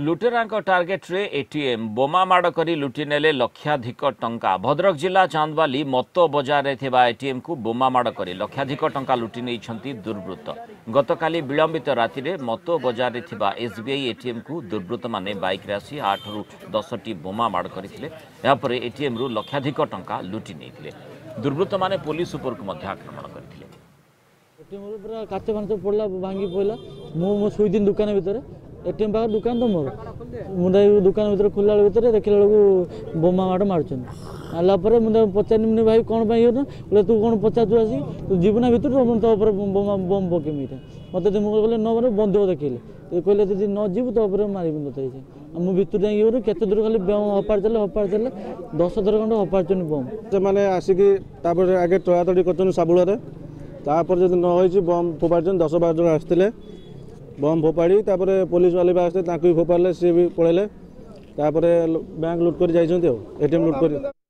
लुटेरा टार्गेट रे एटीएम बोमा माड़ करी लुटि नेले लक्षाधिक टंका। भद्रक जिला चांदवाली मतो बजार रे थिबा एटीएम को बोमा माड़ करी लक्षाधिक टंका लुटि नेइछंती दुर्बृत्त। गतकाली विलंबित राति रे मतो बजार रे थिबा एसबीआई एटीएम को दुर्बृत्त माने बाइक रे आसी 8 रु 10 टी बोमा माड़ करथिले। या परे एटीएम रु लक्षाधिक टंका लुटि नेइथिले। दुर्बृत्त माने पुलिस उपर को मध्य आक्रमण करथिले। एटीएम रे पूरा काचे भांच पड़ला भांगी पड़ला मो सुई दिन दुकान भीतर एटीएम पाख दुकान तो मोर मुझे दुकान भीतर खोला भीतर देखला बेलू बोमा माड़ मार्चन आला मुझे पचार भाई कौन बोले तू कौन पचार आसी तू जीवना भर तो बोमा बम पकेमी मत मुझे न मारे बंधुक देखिले कहले जी न जीव तो मार मुझे भीतर जाइए केते दूर खाली हपाड़ चले 10 थर खंड हपाड़न बम से आसिक आगे तड़ातड़ी कर साबुल तापर जब न बम फोपाड़ 10-12 जन आसते बम फोपाड़ी पुलिस वाले भी आसते भी फोपाड़े सी भी पड़े बैंक लुट कर एटीएम लुट कर।